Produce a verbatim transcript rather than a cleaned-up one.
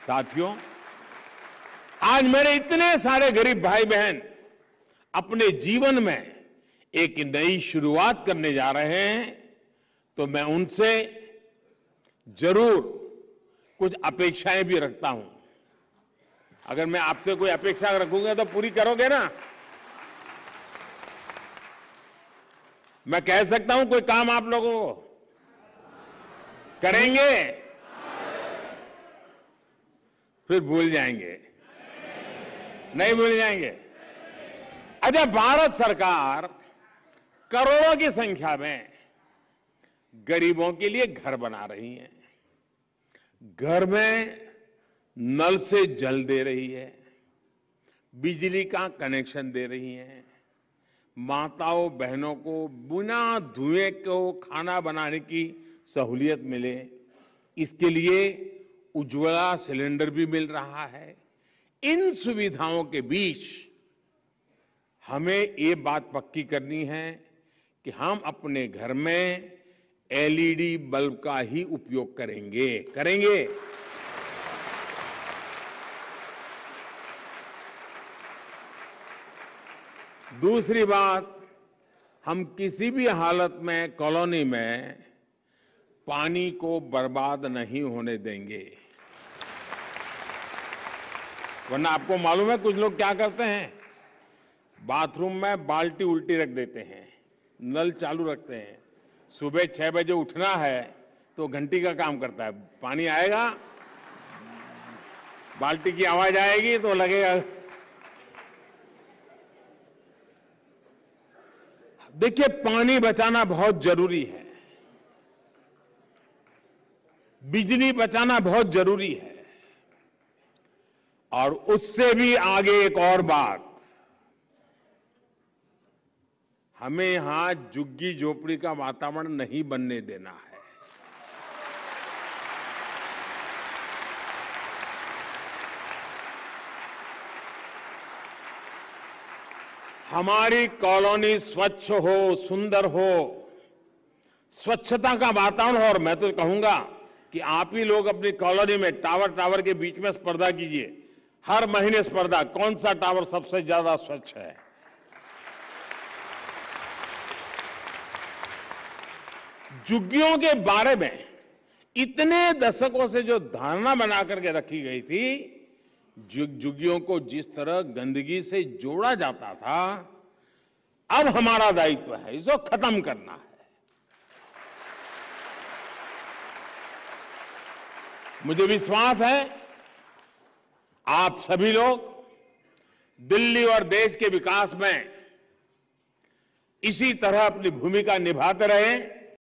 साथियों, आज मेरे इतने सारे गरीब भाई बहन अपने जीवन में एक नई शुरुआत करने जा रहे हैं, तो मैं उनसे जरूर कुछ अपेक्षाएं भी रखता हूं। अगर मैं आपसे कोई अपेक्षा रखूंगा तो पूरी करोगे ना? मैं कह सकता हूं कोई काम आप लोगों को करेंगे, फिर भूल जाएंगे, नहीं भूल जाएंगे। अच्छा, भारत सरकार करोड़ों की संख्या में गरीबों के लिए घर बना रही है, घर में नल से जल दे रही है, बिजली का कनेक्शन दे रही है, माताओं बहनों को बिना धुएं को खाना बनाने की सहूलियत मिले, इसके लिए उज्ज्वला सिलेंडर भी मिल रहा है। इन सुविधाओं के बीच हमें ये बात पक्की करनी है कि हम अपने घर में एलईडी बल्ब का ही उपयोग करेंगे करेंगे दूसरी बात, हम किसी भी हालत में कॉलोनी में पानी को बर्बाद नहीं होने देंगे। वरना आपको मालूम है कुछ लोग क्या करते हैं, बाथरूम में बाल्टी उल्टी रख देते हैं, नल चालू रखते हैं, सुबह छह बजे उठना है तो घंटी का काम करता है, पानी आएगा, बाल्टी की आवाज आएगी तो लगेगा। देखिए, पानी बचाना बहुत जरूरी है, बिजली बचाना बहुत जरूरी है, और उससे भी आगे एक और बात, हमें यहां झुग्गी झोपड़ी का वातावरण नहीं बनने देना है। हमारी कॉलोनी स्वच्छ हो, सुंदर हो, स्वच्छता का वातावरण हो। और मैं तो कहूंगा कि आप ही लोग अपनी कॉलोनी में टावर टावर के बीच में स्पर्धा कीजिए, हर महीने स्पर्धा, कौन सा टावर सबसे ज्यादा स्वच्छ है। झुग्गियों के बारे में इतने दशकों से जो धारणा बना करके रखी गई थी, झुग्गियों को जिस तरह गंदगी से जोड़ा जाता था, अब हमारा दायित्व है इसको खत्म करना है। मुझे विश्वास है आप सभी लोग दिल्ली और देश के विकास में इसी तरह अपनी भूमिका निभाते रहें।